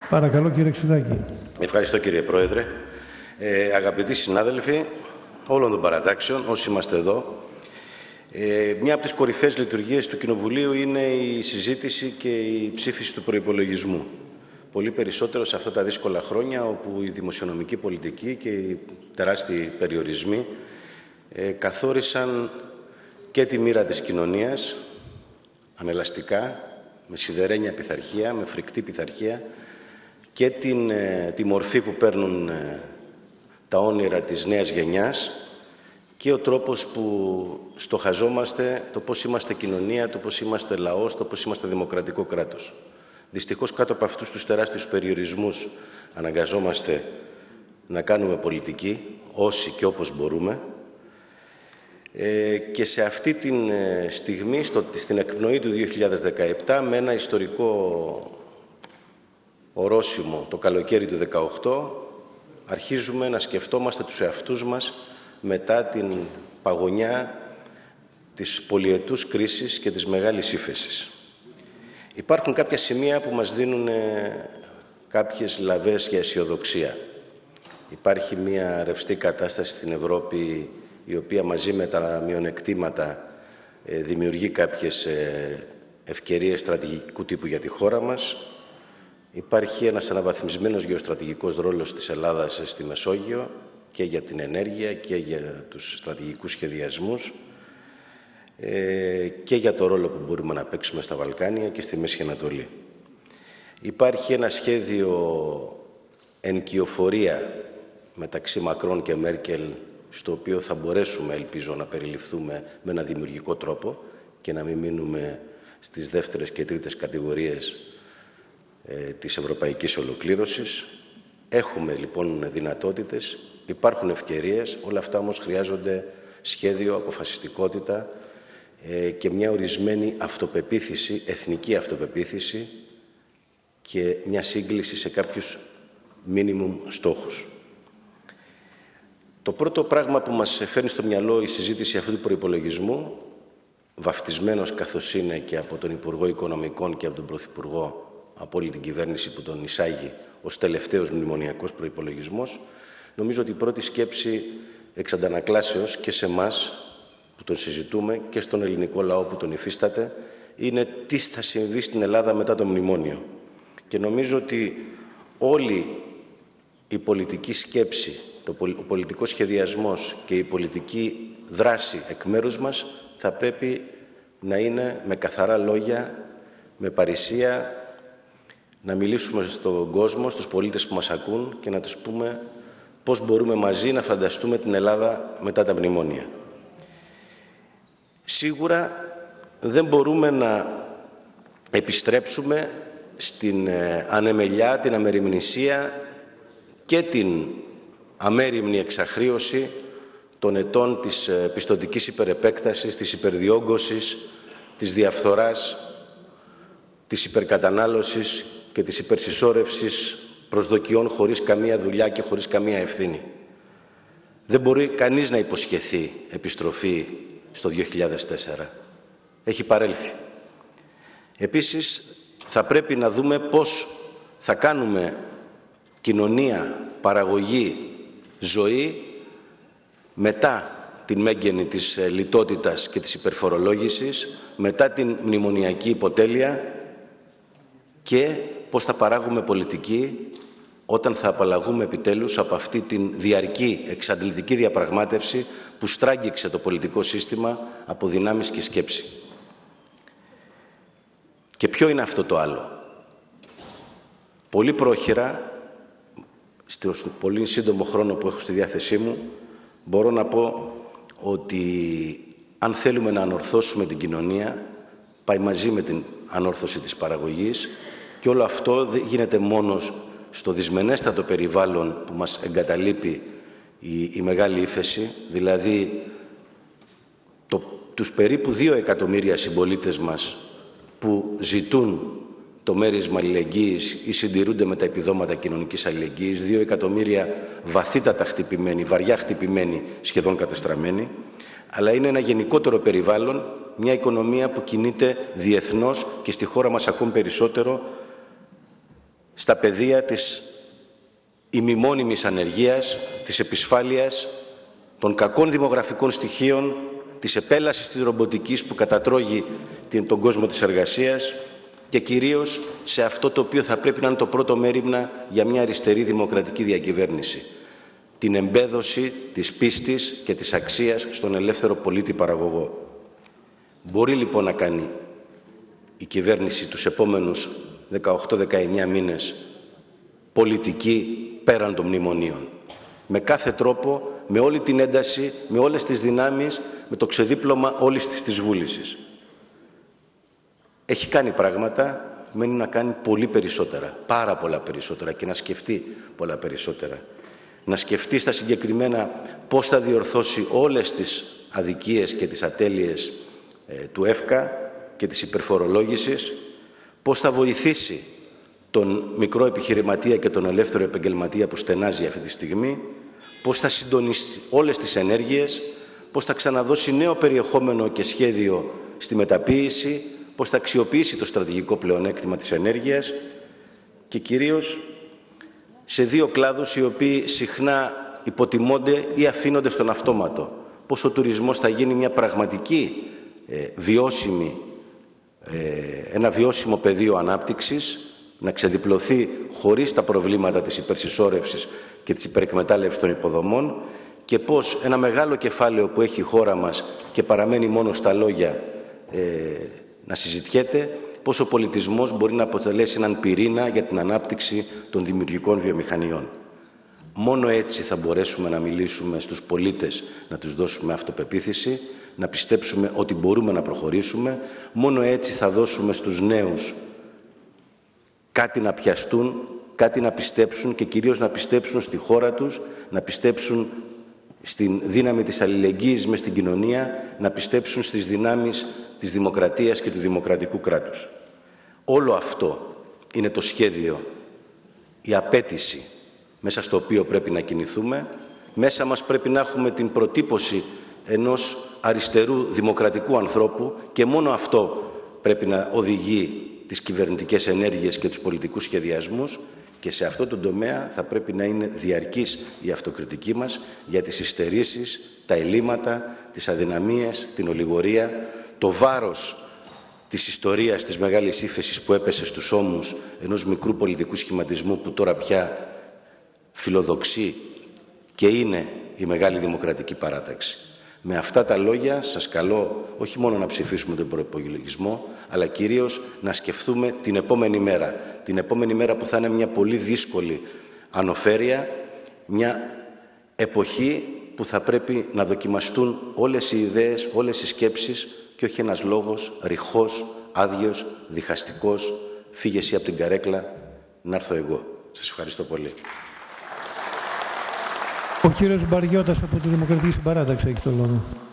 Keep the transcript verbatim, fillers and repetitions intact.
Παρακαλώ, κύριε Ξηδάκη. Ευχαριστώ, κύριε Πρόεδρε. Ε, αγαπητοί συνάδελφοι όλων των παρατάξεων, όσοι είμαστε εδώ, ε, μια από τις κορυφαίες λειτουργίες του Κοινοβουλίου είναι η συζήτηση και η ψήφιση του προϋπολογισμού. Πολύ περισσότερο σε αυτά τα δύσκολα χρόνια, όπου η δημοσιονομική πολιτική και οι τεράστιοι περιορισμοί ε, καθόρισαν και τη μοίρα της κοινωνίας, ανελαστικά, με σιδερένια πειθαρχία, με φρικτή πειθαρχία, και την, ε, τη μορφή που παίρνουν ε, τα όνειρα της νέας γενιάς και ο τρόπος που στοχαζόμαστε, το πώς είμαστε κοινωνία, το πώς είμαστε λαός, το πώς είμαστε δημοκρατικό κράτος. Δυστυχώς, κάτω από αυτούς τους τεράστιους περιορισμούς αναγκαζόμαστε να κάνουμε πολιτική, όσοι και όπως μπορούμε, ε, και σε αυτή τη ε, στιγμή, στο, στην εκπνοή του δύο χιλιάδες δεκαεπτά, με ένα ιστορικό ορόσημο το καλοκαίρι του δύο χιλιάδες δεκαοκτώ, αρχίζουμε να σκεφτόμαστε τους εαυτούς μας μετά την παγωνιά της πολυετούς κρίσης και της μεγάλης ύφεσης. Υπάρχουν κάποια σημεία που μας δίνουν κάποιες λαβές για αισιοδοξία. Υπάρχει μια ρευστή κατάσταση στην Ευρώπη, η οποία μαζί με τα μειονεκτήματα δημιουργεί κάποιες ευκαιρίες στρατηγικού τύπου για τη χώρα μας. Υπάρχει ένας αναβαθμισμένος γεωστρατηγικός ρόλος της Ελλάδας στη Μεσόγειο και για την ενέργεια και για τους στρατηγικούς σχεδιασμούς και για το ρόλο που μπορούμε να παίξουμε στα Βαλκάνια και στη Μέση Ανατολή. Υπάρχει ένα σχέδιο ενοικιοφορία μεταξύ Μακρόν και Μέρκελ, στο οποίο θα μπορέσουμε, ελπίζω, να περιληφθούμε με ένα δημιουργικό τρόπο και να μην μείνουμε στις δεύτερες και τρίτες κατηγορίες ε, της ευρωπαϊκής ολοκλήρωσης. Έχουμε λοιπόν δυνατότητες, υπάρχουν ευκαιρίες, όλα αυτά όμως χρειάζονται σχέδιο, αποφασιστικότητα ε, και μια ορισμένη αυτοπεποίθηση, εθνική αυτοπεποίθηση και μια σύγκληση σε κάποιους μίνιμουμ στόχους. Το πρώτο πράγμα που μας φέρνει στο μυαλό η συζήτηση αυτού του προϋπολογισμού, βαφτισμένος καθώς είναι και από τον Υπουργό Οικονομικών και από τον Πρωθυπουργό, από όλη την κυβέρνηση που τον εισάγει ως τελευταίος μνημονιακός προϋπολογισμός, νομίζω ότι η πρώτη σκέψη εξ αντανακλάσεως και σε εμάς που τον συζητούμε και στον ελληνικό λαό που τον υφίσταται είναι τι θα συμβεί στην Ελλάδα μετά το μνημόνιο. Και νομίζω ότι όλη η πολιτική σκέψη, ο πολιτικός σχεδιασμός και η πολιτική δράση εκ μέρους μας θα πρέπει να είναι με καθαρά λόγια, με παρησία, να μιλήσουμε στον κόσμο, στους πολίτες που μας ακούν και να τους πούμε πώς μπορούμε μαζί να φανταστούμε την Ελλάδα μετά τα μνημόνια. Σίγουρα δεν μπορούμε να επιστρέψουμε στην ανεμελιά, την αμεριμνησία και την αμέριμνη εξαχρίωση των ετών της πιστωτικής υπερεπέκτασης, της υπερδιόγκωσης, της διαφθοράς, της υπερκατανάλωσης και της υπερσυσσόρευσης προσδοκιών χωρίς καμία δουλειά και χωρίς καμία ευθύνη. Δεν μπορεί κανείς να υποσχεθεί επιστροφή στο δύο χιλιάδες τέσσερα. Έχει παρέλθει. Επίσης, θα πρέπει να δούμε πώς θα κάνουμε κοινωνία, παραγωγή, ζωή μετά την μέγενη της λιτότητας και της υπερφορολόγησης, μετά την μνημονιακή υποτέλεια και πώς θα παράγουμε πολιτική όταν θα απαλλαγούμε επιτέλους από αυτή την διαρκή εξαντλητική διαπραγμάτευση που στράγγιξε το πολιτικό σύστημα από δυνάμεις και σκέψη. Και ποιο είναι αυτό το άλλο? Πολύ πρόχειρα, στο πολύ σύντομο χρόνο που έχω στη διάθεσή μου, μπορώ να πω ότι αν θέλουμε να ανορθώσουμε την κοινωνία, πάει μαζί με την ανόρθωση της παραγωγής και όλο αυτό δεν γίνεται μόνο στο δυσμενέστατο περιβάλλον που μας εγκαταλείπει η, η μεγάλη ύφεση, δηλαδή το, τους περίπου δύο εκατομμύρια συμπολίτες μας που ζητούν το μέρισμα αλληλεγγύης ή συντηρούνται με τα επιδόματα κοινωνικής αλληλεγγύης, δύο εκατομμύρια βαθύτατα χτυπημένοι, βαριά χτυπημένοι, σχεδόν κατεστραμμένοι, αλλά είναι ένα γενικότερο περιβάλλον, μια οικονομία που κινείται διεθνώς και στη χώρα μας ακόμη περισσότερο, στα πεδία της ημιμόνιμης ανεργίας, της επισφάλειας, των κακών δημογραφικών στοιχείων, της επέλασης της ρομποτικής που κατατρώγει τον κόσμο της εργασίας και κυρίως σε αυτό το οποίο θα πρέπει να είναι το πρώτο μέριμνα για μια αριστερή δημοκρατική διακυβέρνηση. Την εμπέδωση της πίστης και της αξίας στον ελεύθερο πολίτη παραγωγό. Μπορεί λοιπόν να κάνει η κυβέρνηση τους επόμενους δεκαοκτώ δεκαεννιά μήνες πολιτική πέραν των μνημονίων. Με κάθε τρόπο, με όλη την ένταση, με όλες τις δυνάμεις, με το ξεδίπλωμα όλης της της βούλησης. Έχει κάνει πράγματα, μένει να κάνει πολύ περισσότερα, πάρα πολλά περισσότερα και να σκεφτεί πολλά περισσότερα. Να σκεφτεί στα συγκεκριμένα πώς θα διορθώσει όλες τις αδικίες και τις ατέλειες ε, του ΕΦΚΑ και της υπερφορολόγησης, πώς θα βοηθήσει τον μικρό επιχειρηματία και τον ελεύθερο επαγγελματία που στενάζει αυτή τη στιγμή, πώς θα συντονίσει όλες τις ενέργειες, πώς θα ξαναδώσει νέο περιεχόμενο και σχέδιο στη μεταποίηση, πώς θα αξιοποιήσει το στρατηγικό πλεονέκτημα της ενέργειας και κυρίως σε δύο κλάδους οι οποίοι συχνά υποτιμώνται ή αφήνονται στον αυτόματο. Πώς ο τουρισμός θα γίνει μια πραγματική ε, βιώσιμη, ε, ένα βιώσιμο πεδίο ανάπτυξης, να ξεδιπλωθεί χωρίς τα προβλήματα της υπερσυσσόρευσης και της υπερεκμετάλλευσης των υποδομών και πώς ένα μεγάλο κεφάλαιο που έχει η χώρα μας και παραμένει μόνο στα λόγια ε, να συζητιέται, πώς ο πολιτισμός μπορεί να αποτελέσει έναν πυρήνα για την ανάπτυξη των δημιουργικών βιομηχανιών. Μόνο έτσι θα μπορέσουμε να μιλήσουμε στους πολίτες, να τους δώσουμε αυτοπεποίθηση, να πιστέψουμε ότι μπορούμε να προχωρήσουμε. Μόνο έτσι θα δώσουμε στους νέους κάτι να πιαστούν, κάτι να πιστέψουν και κυρίως να πιστέψουν στη χώρα τους, να πιστέψουν στην δύναμη της αλληλεγγύης μες στην κοινωνία, να πιστέψουν στις δυνάμεις της δημοκρατίας και του δημοκρατικού κράτους. Όλο αυτό είναι το σχέδιο, η απέτηση μέσα στο οποίο πρέπει να κινηθούμε. Μέσα μας πρέπει να έχουμε την προτύπωση ενός αριστερού δημοκρατικού ανθρώπου και μόνο αυτό πρέπει να οδηγεί τις κυβερνητικές ενέργειες και τους πολιτικούς σχεδιασμούς και σε αυτό το τομέα θα πρέπει να είναι διαρκής η αυτοκριτική μας για τις υστερήσεις, τα ελλείμματα, τις αδυναμίες, την ολιγορία, το βάρος της ιστορίας της μεγάλης ύφεσης που έπεσε στους ώμους ενός μικρού πολιτικού σχηματισμού που τώρα πια φιλοδοξεί και είναι η μεγάλη δημοκρατική παράταξη. Με αυτά τα λόγια σας καλώ όχι μόνο να ψηφίσουμε τον προϋπολογισμό, αλλά κυρίως να σκεφτούμε την επόμενη μέρα. Την επόμενη μέρα που θα είναι μια πολύ δύσκολη ανοφέρεια, μια εποχή που θα πρέπει να δοκιμαστούν όλες οι ιδέες, όλες οι σκέψεις και όχι ένας λόγος ρηχός, άδειος, διχαστικός, φύγε εσύ από την καρέκλα, να έρθω εγώ. Σας ευχαριστώ πολύ. Ο κύριος Μπαριώτας από τη Δημοκρατική Συμπαράταξη έχει το λόγο.